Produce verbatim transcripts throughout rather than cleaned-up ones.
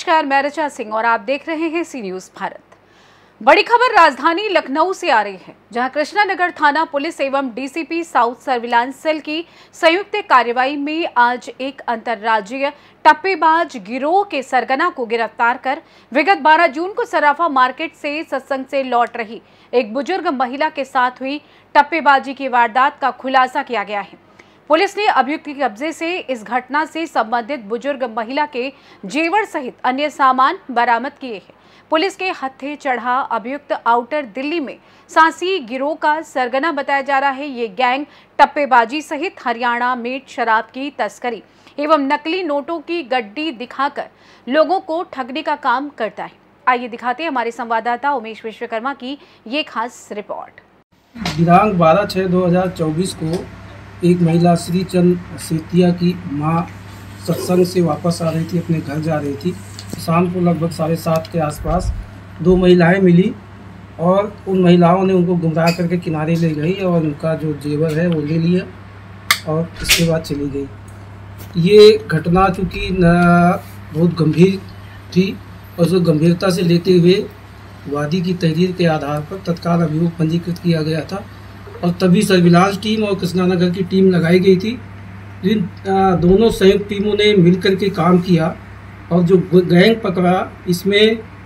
नमस्कार, मैं ऋचा सिंह और आप देख रहे हैं सी न्यूज भारत। बड़ी खबर राजधानी लखनऊ से आ रही है, जहां कृष्णानगर थाना पुलिस एवं डीसीपी साउथ सर्विलांस सेल की संयुक्त कार्रवाई में आज एक अंतर्राज्यीय टप्पेबाज गिरोह के सरगना को गिरफ्तार कर विगत बारह जून को सराफा मार्केट से सत्संग से लौट रही एक बुजुर्ग महिला के साथ हुई टप्पेबाजी की वारदात का खुलासा किया गया है। पुलिस ने अभियुक्त के कब्जे से इस घटना से संबंधित बुजुर्ग महिला के जेवर सहित अन्य सामान बरामद किए हैं। पुलिस के हत्थे चढ़ा अभियुक्त आउटर दिल्ली में सांसी गिरोह का सरगना बताया जा रहा है। ये गैंग टप्पेबाजी सहित हरियाणा मीट शराब की तस्करी एवं नकली नोटों की गड्डी दिखाकर लोगों को ठगने का काम करता है। आइए दिखाते हैं हमारे संवाददाता उमेश विश्वकर्मा की ये खास रिपोर्ट। दिनांक बारह छः दो हज़ार चौबीस को एक महिला श्री चंद सेतिया की मां सत्संग से वापस आ रही थी, अपने घर जा रही थी। शाम को लगभग साढ़े सात के आसपास दो महिलाएं मिली और उन महिलाओं ने उनको गुमराह करके किनारे ले गई और उनका जो जेवर है वो ले लिया और इसके बाद चली गई। ये घटना चूँकि बहुत गंभीर थी और उसको गंभीरता से लेते हुए वादी की तहरीर के आधार पर तत्काल अभियोग पंजीकृत किया गया था और तभी सर्विलांस टीम और कृष्णानगर की टीम लगाई गई थी। इन दोनों संयुक्त टीमों ने मिलकर के काम किया और जो गैंग पकड़ा, इसमें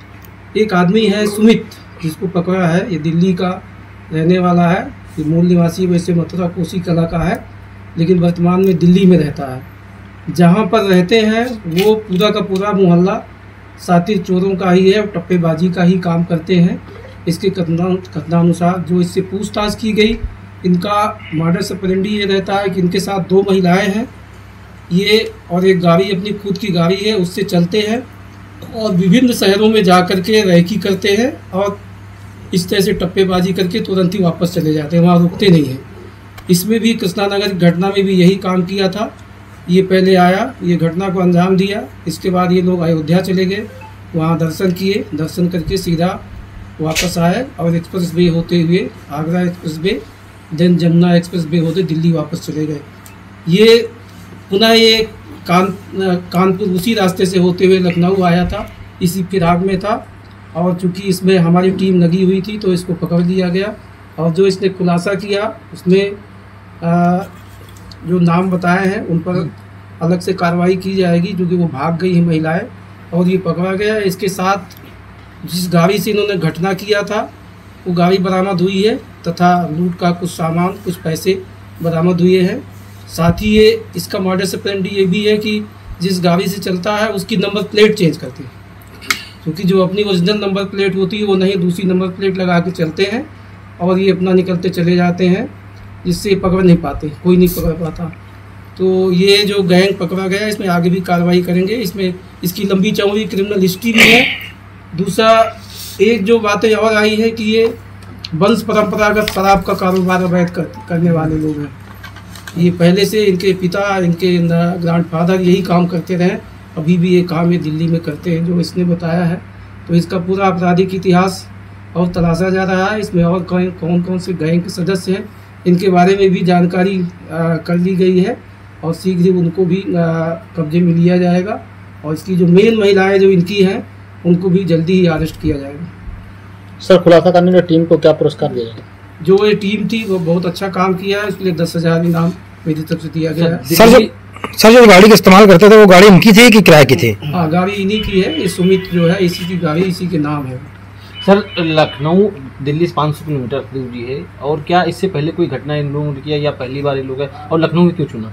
एक आदमी है सुमित, जिसको पकड़ा है। ये दिल्ली का रहने वाला है, ये मूल निवासी वैसे मथुरा कोसी कला का है, लेकिन वर्तमान में दिल्ली में रहता है। जहाँ पर रहते हैं वो पूरा का पूरा मोहल्ला सातिर चोरों का ही है और टप्पेबाजी का ही काम करते हैं। इसके कथनानुसार जो इससे पूछताछ की गई, इनका मॉडस ऑपरेंडी ये रहता है कि इनके साथ दो महिलाएं हैं ये और एक गाड़ी, अपनी खुद की गाड़ी है, उससे चलते हैं और विभिन्न शहरों में जा कर के रैकी करते हैं और इस तरह से टप्पेबाजी करके तुरंत ही वापस चले जाते हैं, वहाँ रुकते नहीं हैं। इसमें भी कृष्णानगर की घटना में भी यही काम किया था। ये पहले आया, ये घटना को अंजाम दिया, इसके बाद ये लोग अयोध्या चले गए, वहाँ दर्शन किए, दर्शन करके सीधा वापस आए और एक्सप्रेस वे होते हुए Agra express way, then Jamuna express way होते दिल्ली वापस चले गए। ये पुनः ये कान कानपुर उसी रास्ते से होते हुए लखनऊ आया था, इसी फिराक में था और चूँकि इसमें हमारी टीम लगी हुई थी तो इसको पकड़ लिया गया और जो इसने खुलासा किया उसमें आ, जो नाम बताए हैं उन पर अलग से कार्रवाई की जाएगी, जो कि वो भाग गई हैं महिलाएं और ये पकड़ा गया। इसके साथ जिस गाड़ी से इन्होंने घटना किया था वो गाड़ी बरामद हुई है तथा लूट का कुछ सामान, कुछ पैसे बरामद हुए हैं। साथ ही ये इसका मॉडस ऑपरेंडी ये भी है कि जिस गाड़ी से चलता है उसकी नंबर प्लेट चेंज करते हैं, क्योंकि जो अपनी ओरिजिनल नंबर प्लेट होती है वो नहीं, दूसरी नंबर प्लेट लगा के चलते हैं और ये अपना निकलते चले जाते हैं, जिससे पकड़ नहीं पाते, कोई नहीं पकड़ पाता। तो ये जो गैंग पकड़ा गया इसमें आगे भी कार्रवाई करेंगे। इसमें इसकी लंबी चौड़ी क्रिमिनल हिस्ट्री भी है। दूसरा एक जो बातें और आई है कि ये वंश परंपरागत शराब का कारोबार अवैध कर, करने वाले लोग हैं। ये पहले से इनके पिता, इनके ग्रैंडफादर यही काम करते रहे, अभी भी ये काम ये दिल्ली में करते हैं, जो इसने बताया है। तो इसका पूरा आपराधिक इतिहास और तलाशा जा रहा है। इसमें और कौन कौन कौन से गैंग के सदस्य हैं इनके बारे में भी जानकारी आ, कर ली गई है और शीघ्र ही उनको भी कब्जे में लिया जाएगा और इसकी जो मेन महिलाएँ जो इनकी हैं उनको भी जल्दी ही अरेस्ट किया जाएगा। सर, खुलासा करने वाली टीम को क्या पुरस्कार दिया जाएगा? जो ये टीम थी वो बहुत अच्छा काम किया है, इसलिए दस हजार इनाम मेरी तरफ से दिया गया है। सर जो सर जो गाड़ी का इस्तेमाल करते थे वो गाड़ी इनकी थी कि किराए की थी? हाँ, गाड़ी इन्हीं की है। ये सुमित जो है इसी की गाड़ी, इसी के नाम है। सर, लखनऊ दिल्ली से पाँच सौ किलोमीटर दूरी है और क्या इससे पहले कोई घटना इन लोगों ने किया या पहली बार ये लोग है और लखनऊ में क्यों चुना?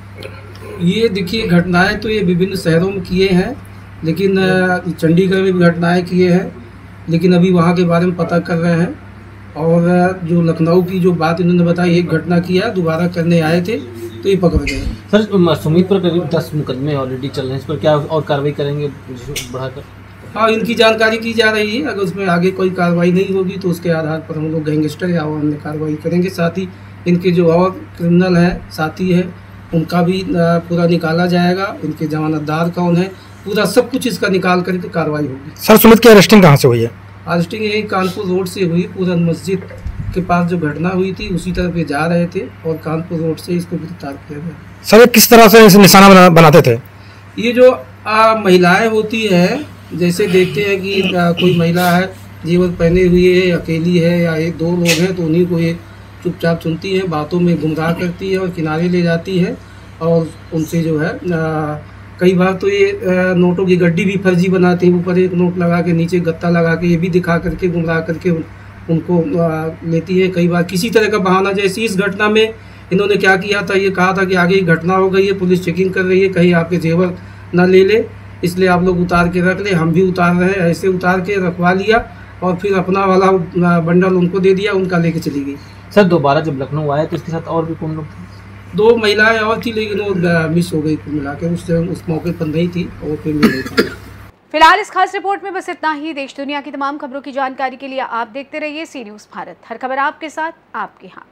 ये देखिए, घटनाएं तो ये विभिन्न शहरों में किए हैं, लेकिन चंडीगढ़ में भी घटनाएं किए हैं, लेकिन अभी वहाँ के बारे में पता कर रहे हैं। और जो लखनऊ की जो बात इन्होंने बताई, एक घटना किया, दोबारा करने आए थे तो ये पकड़ गए। सर, सुमित पर करीब दस मुकदमे ऑलरेडी चल रहे हैं, इस पर क्या और कार्रवाई करेंगे बढ़ाकर? हाँ, इनकी जानकारी की जा रही है। अगर उसमें आगे कोई कार्रवाई नहीं होगी तो उसके आधार पर हम लोग गैंगस्टर या अन्य कार्रवाई करेंगे। साथ ही इनके जो और क्रिमिनल है साथी है उनका भी पूरा निकाला जाएगा, इनके जमानतदार कौन है, पूरा सब कुछ इसका निकाल करके कार्रवाई होगी। सर, सुमित की अरेस्टिंग कहाँ से हुई है? अरेस्टिंग यही कानपुर रोड से हुई। पूरा मस्जिद के पास जो घटना हुई थी उसी तरफ ये जा रहे थे और कानपुर रोड से इसको गिरफ्तार किया गया। सर, किस तरह से इसे निशाना बना, बनाते थे? ये जो महिलाएं होती है जैसे देखते हैं कि कोई महिला है जेवर पहने हुए है, अकेली है या एक दो लोग हैं तो उन्हीं को ये चुपचाप चुनती है, बातों में गुमराह करती है और किनारे ले जाती है और उनसे जो है आ, कई बार तो ये आ, नोटों की गड्डी भी फर्जी बनाती है, ऊपर एक नोट लगा के नीचे गत्ता लगा के ये भी दिखा करके गुमराह करके उन, उनको आ, लेती है। कई बार किसी तरह का बहाना, जैसे इस घटना में इन्होंने क्या किया था, ये कहा था कि आगे ये घटना हो गई है, पुलिस चेकिंग कर रही है, कहीं आपके जेवर ना ले ले, इसलिए आप लोग उतार के रख ले। हम भी उतार रहे हैं, ऐसे उतार के रखवा लिया और फिर अपना वाला बंडल उनको दे दिया, उनका लेके चली गई। सर दोबारा जब लखनऊ आए तो इसके साथ और भी कौन लोग थे? दो महिलाएं और थी लेकिन वो मिस हो गई कुल मिला के, उस उस मौके पर नहीं थी और फिर मिल गई थी। फिलहाल इस खास रिपोर्ट में बस इतना ही। देश दुनिया की तमाम खबरों की जानकारी के लिए आप देखते रहिए सी न्यूज़ भारत। हर खबर आपके साथ, आपके हाथ।